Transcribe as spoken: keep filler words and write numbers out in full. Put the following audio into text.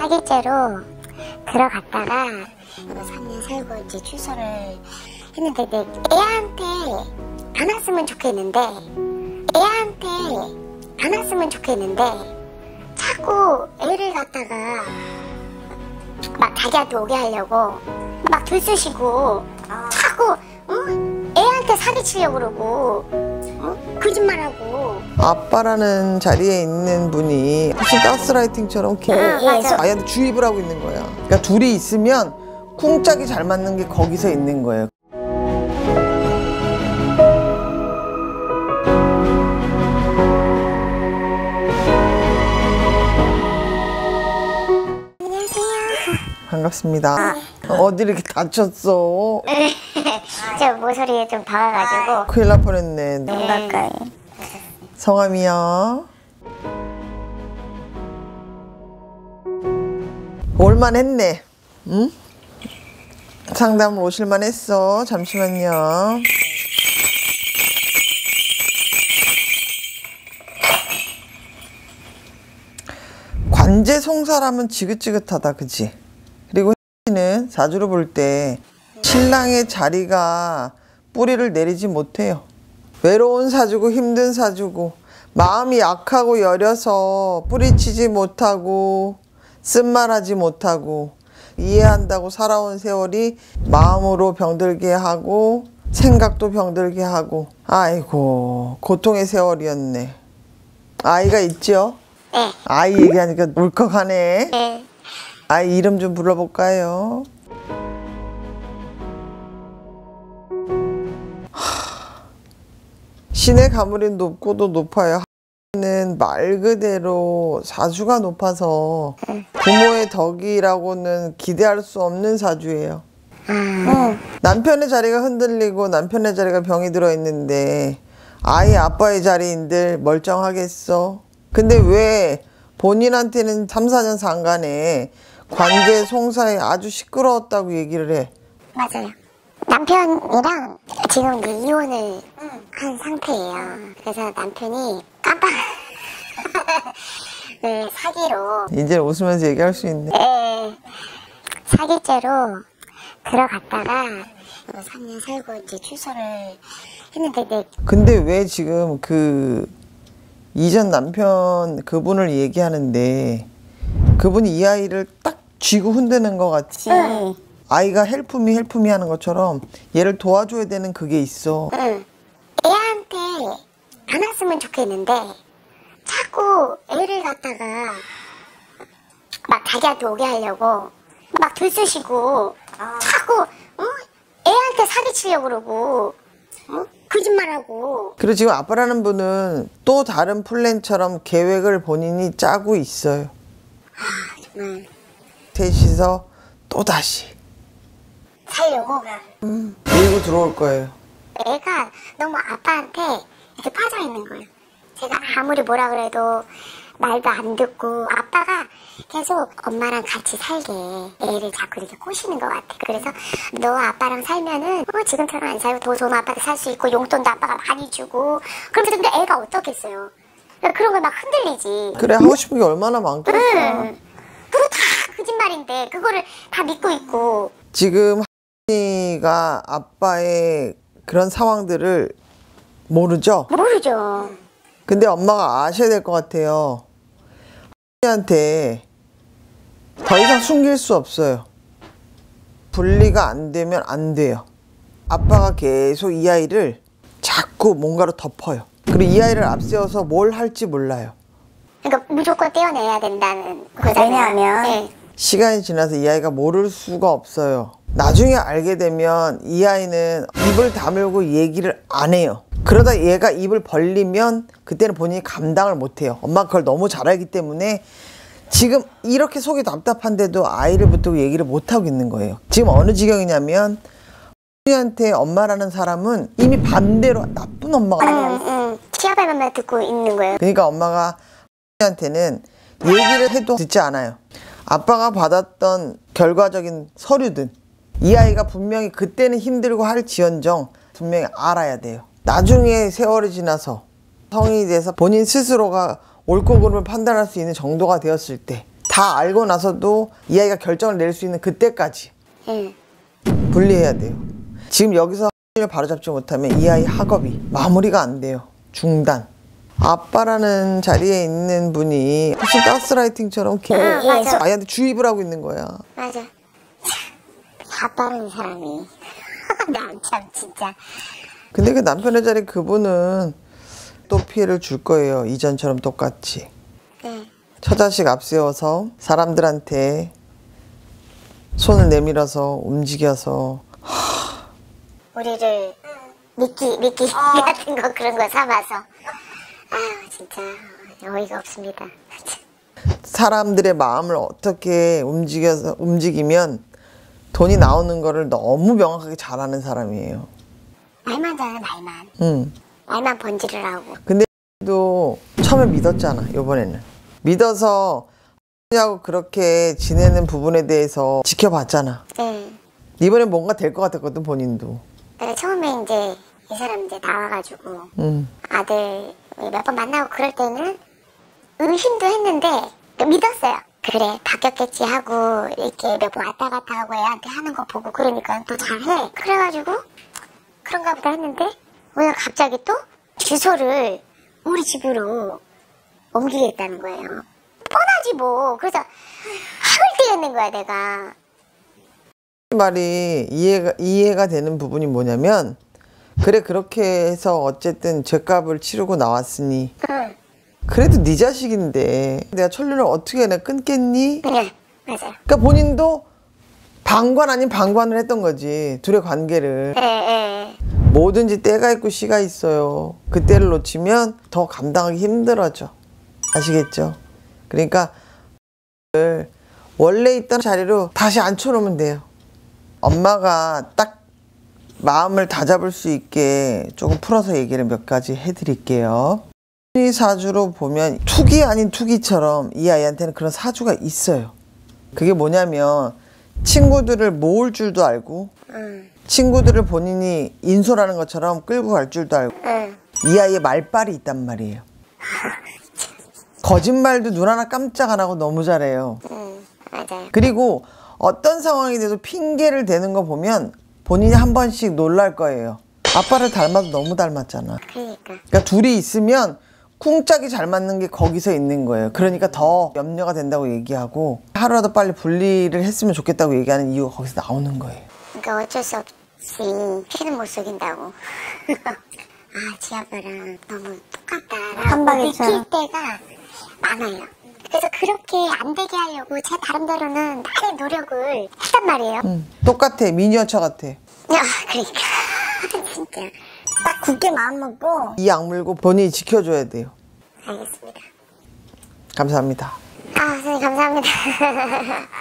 사기죄로 들어갔다가 삼 년 살고 이제 출소를 했는데, 내 애한테 안 왔으면 좋겠는데, 애한테 안 왔으면 좋겠는데, 자꾸 애를 갖다가 막 자기한테 오게 하려고 막 들쑤시고, 자꾸 어? 애한테 사기치려고 그러고, 어? 거짓말하고. 아빠라는 자리에 있는 분이 무슨 가스라이팅처럼 계속 응, 아이한테 주입을 하고 있는 거야. 그러니까 둘이 있으면 쿵짝이 잘 맞는 게 거기서 있는 거예요. 반갑습니다. 어디 이렇게 다쳤어? 저 모서리에 좀 박아가지고. 큰일 날 뻔했네. 눈 가까이. 성함이요? 올만했네. 응? 상담을 오실만 했어. 잠시만요. 관제 송사라면 지긋지긋하다, 그치? 그리고 는 사주를 볼 때 신랑의 자리가 뿌리를 내리지 못해요. 외로운 사주고 힘든 사주고 마음이 약하고 여려서 뿌리치지 못하고 쓴말하지 못하고 이해한다고 살아온 세월이 마음으로 병들게 하고 생각도 병들게 하고, 아이고 고통의 세월이었네. 아이가 있죠? 네. 아이 얘기하니까 울컥하네. 네. 아이 이름 좀 불러볼까요? 하... 신의 가물이 높고도 높아요. 는 말 그대로 사주가 높아서 부모의 덕이라고는 기대할 수 없는 사주예요. 음. 남편의 자리가 흔들리고 남편의 자리가 병이 들어있는데 아이 아빠의 자리인들 멀쩡하겠어? 근데 왜 본인한테는 삼, 사 년 상간에 관계 송사에 아주 시끄러웠다고 얘기를 해? 맞아요. 남편이랑 지금 이제 이혼을 한 상태예요. 그래서 남편이 깜빡 그 사기로, 이제 웃으면서 얘기할 수 있네. 예, 사기죄로 들어갔다가 삼 년 살고 이제 출소를 했는데, 내 근데 왜 지금 그 이전 남편 그분을 얘기하는데 그분이 이 아이를 딱 쥐고 흔드는 것 같지? 응. 아이가 헬프미 헬프미 하는 것처럼 얘를 도와줘야 되는 그게 있어. 응. 애한테 안 왔으면 좋겠는데 자꾸 애를 갖다가 막 자기한테 오게 하려고 막 들쑤시고, 자꾸 어? 애한테 사기치려고 그러고, 어? 거짓말하고. 그리고 지금 아빠라는 분은 또 다른 플랜처럼 계획을 본인이 짜고 있어요. 아, 정말 셋이서 또다시 살려고. 음. 밀고 들어올 거예요. 애가 너무 아빠한테 이렇게 빠져 있는 거예요. 제가 아무리 뭐라 그래도 말도 안 듣고, 아빠가 계속 엄마랑 같이 살게 애를 자꾸 이렇게 꼬시는 것 같아. 그래서 너 아빠랑 살면은 어, 지금처럼 안 살고 더 좋은 아빠도 살 수 있고 용돈도 아빠가 많이 주고. 그러면서 근데 애가 어떻겠어요? 그런 걸 막 흔들리지. 그래, 하고 싶은 게 얼마나 많겠어. 응. 그거 다 거짓말인데 그거를 다 믿고 있고. 지금 하은이가 아빠의 그런 상황들을 모르죠? 모르죠. 근데 엄마가 아셔야 될 것 같아요. 하은이한테 더 이상 숨길 수 없어요. 분리가 안 되면 안 돼요. 아빠가 계속 이 아이를 자꾸 뭔가로 덮어요. 그리고 이 아이를 앞세워서 뭘 할지 몰라요. 그러니까 무조건 떼어내야 된다는 거잖아요. 왜냐하면 네. 시간이 지나서 이 아이가 모를 수가 없어요. 나중에 알게 되면 이 아이는 입을 다물고 얘기를 안 해요. 그러다 얘가 입을 벌리면 그때는 본인이 감당을 못해요. 엄마가 그걸 너무 잘 알기 때문에 지금 이렇게 속이 답답한데도 아이를 붙들고 얘기를 못하고 있는 거예요. 지금 어느 지경이냐면 하은이한테 엄마라는 사람은 이미 반대로 나쁜 엄마가 돼요. 응, 응. 치아발만 듣고 있는 거예요. 그러니까 엄마가 하은이한테는 얘기를 해도 듣지 않아요. 아빠가 받았던 결과적인 서류든 이 아이가 분명히 그때는 힘들고 할지언정 분명히 알아야 돼요. 나중에 세월이 지나서 성인이 돼서 본인 스스로가 옳고 그름을 판단할 수 있는 정도가 되었을 때 다 알고 나서도 이 아이가 결정을 낼 수 있는 그때까지 응. 분리해야 돼요. 지금 여기서 을 바로잡지 못하면 이 아이 학업이 마무리가 안 돼요. 중단. 아빠라는 자리에 있는 분이 무슨 가스라이팅처럼 계속 응, 맞아. 아이한테 주입을 하고 있는 거야. 맞아. 아빠라는 사람이 난 참 진짜. 근데 그 남편의 자리 그분은 또 피해를 줄 거예요. 이전처럼 똑같이. 네. 처자식 앞세워서 사람들한테 손을 내밀어서 움직여서 우리를 미끼 미끼 같은 거 그런 거 삼아서 아유 진짜 어이가 없습니다. 사람들의 마음을 어떻게 움직여서 움직이면 돈이 나오는 거를 너무 명확하게 잘하는 사람이에요. 말만 잘해 말만. 응. 말만 번지를 하고. 근데 또 처음에 믿었잖아. 이번에는 믿어서 하고 그렇게 지내는 부분에 대해서 지켜봤잖아. 네. 이번엔 뭔가 될 것 같았거든 본인도. 내가 처음에 이제 이 사람 이제 나와가지고 응. 아들 몇 번 만나고 그럴 때는 의심도 했는데 믿었어요. 그래 바뀌었겠지 하고 이렇게 몇 번 왔다 갔다 하고 애한테 하는 거 보고 그러니까 또 잘해. 그래가지고 그런가 보다 했는데 오늘 갑자기 또 주소를 우리 집으로 옮기겠다는 거예요. 뻔하지 뭐. 그래서 학을 뛰겠는 거야 내가. 이 말이 이해가 이해가 되는 부분이 뭐냐면 그래 그렇게 해서 어쨌든 죗값을 치르고 나왔으니 응. 그래도 네 자식인데 내가 천륜을 어떻게 내가 끊겠니? 네 맞아요. 그러니까 본인도 방관 아닌 방관을 했던 거지. 둘의 관계를. 네, 네. 뭐든지 때가 있고 시가 있어요. 그 때를 놓치면 더 감당하기 힘들어져. 아시겠죠? 그러니까 원래 있던 자리로 다시 앉혀놓으면 돼요. 엄마가 딱 마음을 다잡을 수 있게 조금 풀어서 얘기를 몇 가지 해드릴게요. 이 사주로 보면 투기 아닌 투기처럼 이 아이한테는 그런 사주가 있어요. 그게 뭐냐면 친구들을 모을 줄도 알고 응. 친구들을 본인이 인솔하는 것처럼 끌고 갈 줄도 알고 응. 이 아이의 말빨이 있단 말이에요. 거짓말도 눈 하나 깜짝 안 하고 너무 잘해요. 응. 맞아요. 그리고 어떤 상황이 돼도 핑계를 대는 거 보면 본인이 한 번씩 놀랄 거예요. 아빠를 닮아도 너무 닮았잖아. 그러니까. 그러니까 둘이 있으면 쿵짝이 잘 맞는 게 거기서 있는 거예요. 그러니까 더 염려가 된다고 얘기하고 하루라도 빨리 분리를 했으면 좋겠다고 얘기하는 이유가 거기서 나오는 거예요. 그러니까 어쩔 수 없이 피는 못 속인다고. 아, 지 아빠랑 너무 똑같다. 한 방에 느낄 때가 많아요. 그래서 그렇게 안 되게 하려고 제 나름대로는 나의 노력을 했단 말이에요. 응. 똑같아. 미니어처 같아. 야, 그러니까. 진짜. 딱 굳게 마음먹고. 이 악물고 본인이 지켜줘야 돼요. 알겠습니다. 감사합니다. 아, 선생님 감사합니다.